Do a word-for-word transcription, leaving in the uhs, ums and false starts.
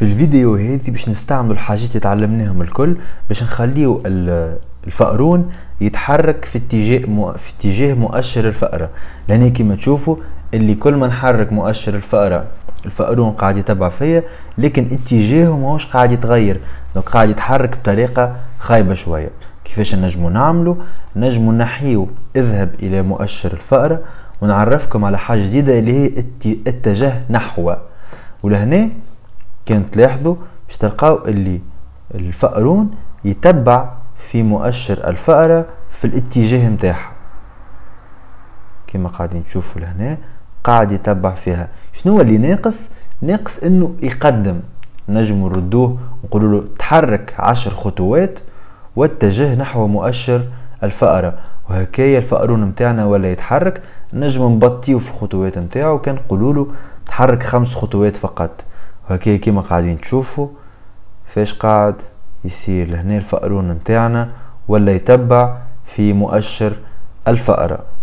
في الفيديو هذي باش نستعملوا الحاجات اللي تعلمناهم الكل باش نخليو الفأرون يتحرك في اتجاه مو... في اتجاه مؤشر الفأرة. لهنا كيما تشوفوا اللي كل ما نحرك مؤشر الفأرة الفأرون قاعد يتبع فيا، لكن اتجاهه ماهوش قاعد يتغير، دونك قاعد يتحرك بطريقة خايبة شوية. كيفاش نجمو نعملو؟ نجمو نحيو اذهب الى مؤشر الفأرة ونعرفكم على حاجة جديدة اللي هي اتجاه نحو. ولهنا كان تلاحظوا باش تلقاو اللي الفأرون يتبع في مؤشر الفأرة في الاتجاه متاعها كما قاعدين تشوفوا لهنا، قاعد يتبع فيها. شنو اللي ناقص؟ ناقص انه يقدم. نجمو نردوه ونقولوا له تحرك عشر خطوات واتجه نحو مؤشر الفأرة، وهكايا الفأرون متاعنا ولا يتحرك. نجمو نبطيو في خطوات متاعو، كان نقولوا له تحرك خمس خطوات فقط، وهكايا كما قاعدين تشوفوا فاش قاعد يصير لهنا الفأرون متاعنا ولا يتبع في مؤشر الفأرة.